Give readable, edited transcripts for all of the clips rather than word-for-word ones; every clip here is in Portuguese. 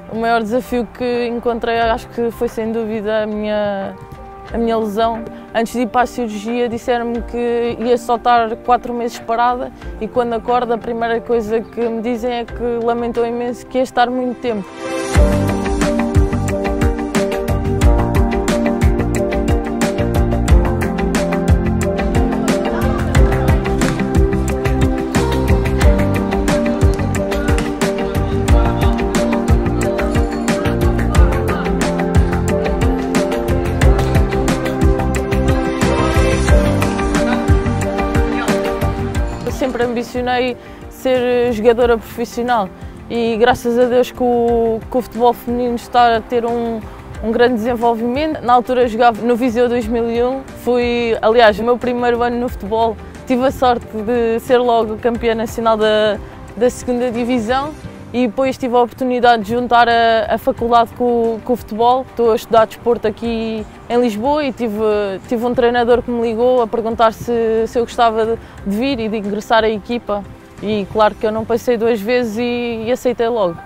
O maior desafio que encontrei, acho que foi sem dúvida a minha lesão. Antes de ir para a cirurgia disseram-me que ia só estar 4 meses parada e quando acordo a primeira coisa que me dizem é que lamentam imenso que ia estar muito tempo. Sempre ambicionei ser jogadora profissional e graças a Deus que o futebol feminino está a ter um grande desenvolvimento. Na altura jogava no Viseu 2001, fui, aliás, o meu primeiro ano no futebol, tive a sorte de ser logo campeã nacional da 2ª divisão e depois tive a oportunidade de juntar a faculdade com o futebol. Estou a estudar desporto aqui em Lisboa e tive um treinador que me ligou a perguntar se eu gostava de vir e de ingressar à equipa. E claro que eu não passei 2 vezes e aceitei logo.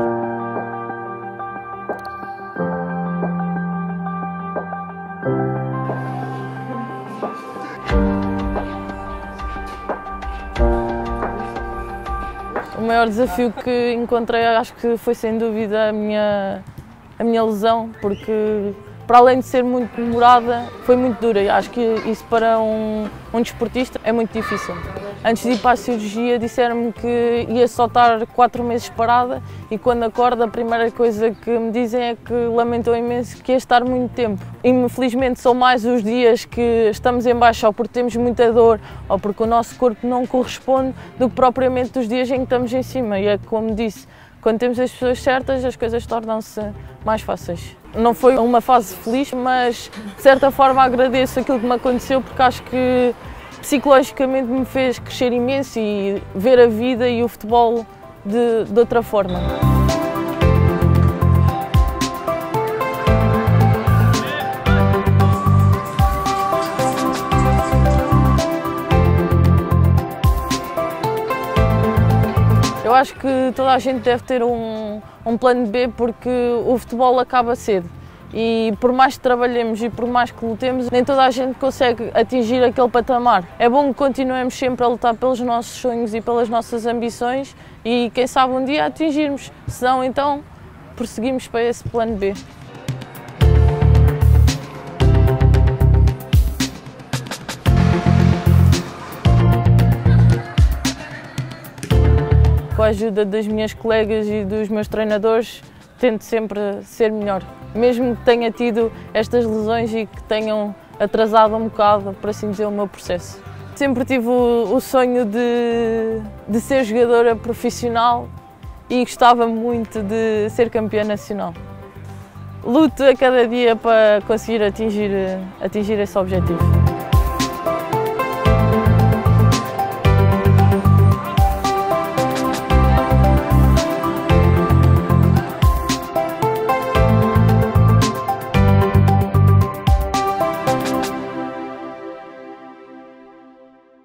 O maior desafio que encontrei, acho que foi sem dúvida a minha lesão, porque para além de ser muito demorada, foi muito dura e acho que isso para um desportista é muito difícil. Antes de ir para a cirurgia disseram-me que ia só estar 4 meses parada e quando acordo a primeira coisa que me dizem é que lamentam imenso que ia estar muito tempo. Infelizmente são mais os dias que estamos em baixo ou porque temos muita dor ou porque o nosso corpo não corresponde do que propriamente os dias em que estamos em cima e é como disse, quando temos as pessoas certas as coisas tornam-se mais fáceis. Não foi uma fase feliz, mas de certa forma agradeço aquilo que me aconteceu porque acho que psicologicamente me fez crescer imenso e ver a vida e o futebol de outra forma. Eu acho que toda a gente deve ter um plano B porque o futebol acaba cedo. E por mais que trabalhemos e por mais que lutemos, nem toda a gente consegue atingir aquele patamar. É bom que continuemos sempre a lutar pelos nossos sonhos e pelas nossas ambições e quem sabe um dia atingirmos, se não então prosseguimos para esse plano B. Com a ajuda das minhas colegas e dos meus treinadores, tento sempre ser melhor. Mesmo que tenha tido estas lesões e que tenham atrasado um bocado, por assim dizer, o meu processo. Sempre tive o sonho de ser jogadora profissional e gostava muito de ser campeã nacional. Luto a cada dia para conseguir atingir esse objetivo.